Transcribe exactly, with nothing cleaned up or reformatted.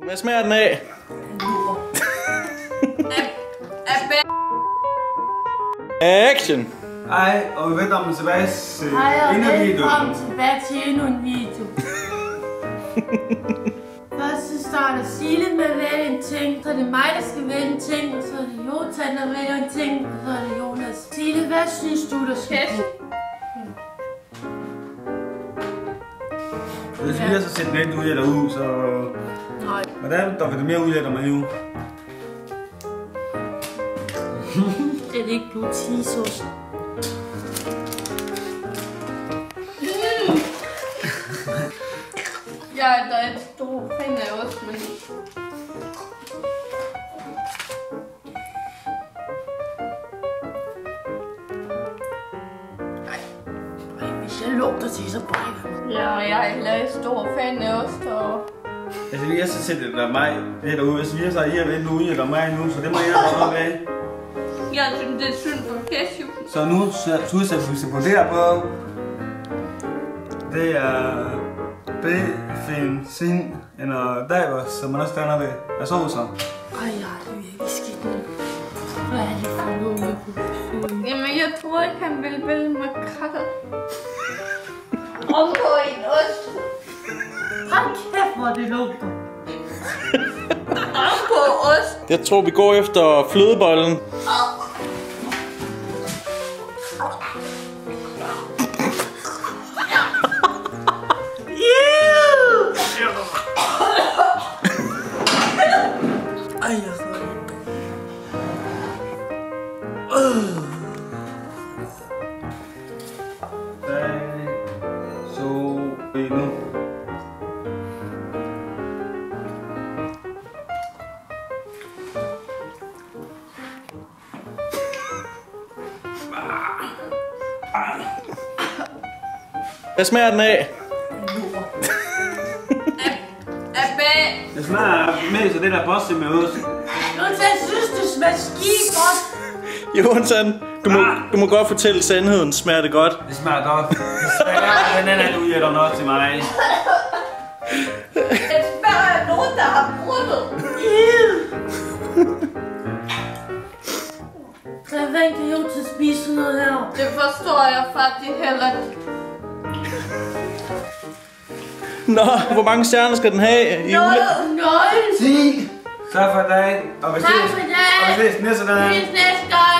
Hvad smager den af? Action! Hej, og velkommen tilbage til Hej, og endnu en video. velkommen tilbage til endnu en video. Først så starter Sile med at vælge en ting, så er det mig, der skal vælge en ting, og så er det Jotan, der vælger en ting, og så er det Jonas. Sile, hvad synes du, der skal på? Hvis vi har så set lidt ud af derude, så... Nej. Hvordan der vil det mere ud af dig med jo? Det er ikke blue cheese sauce. Jeg er da et stor fan af ost, men... Ej, hvis jeg lugter til, så brækker. Ja, jeg er heller et stor fan af ost, og... Altså vi har så set det der mig lidt derude. Altså vi har så I har ventet ude af der mig nu, så det må jeg holde op af. Jeg synes, det er synd for ketchup. Så nu så udsætter vi på det her på. Det er B-fin eller Davos, som man også danner ved af saucer. Ej, jeg har det virkelig skidt nu. Hvad er det for noget med på besøgen? Jamen, jeg tror ikke, han vil vælge makrel. Og på en ost. Hold kæft, hvor det lugter. Og på ost. Jeg tror, vi går efter flødebollen. Ej, jeg får det. Så nu. Hvad smager den af? Det smager mest af det der bosse med ost. Jotan synes, det smager skide godt. Jotan, du må, du må godt fortælle sandheden. Smager det godt? Det smager godt. Det smager den anden, du giver dig noget til mig. Det smager af nogen, der har bruttet. Hvordan kan Jotan spise sådan noget her? Det forstår jeg faktisk heller ikke. Nå, hvor mange stjerner skal den have i jule? Nøj! ti! Så for i dag. Og vi Tak ses. for i dag. Og vi ses næste dag. Vi ses næste gang.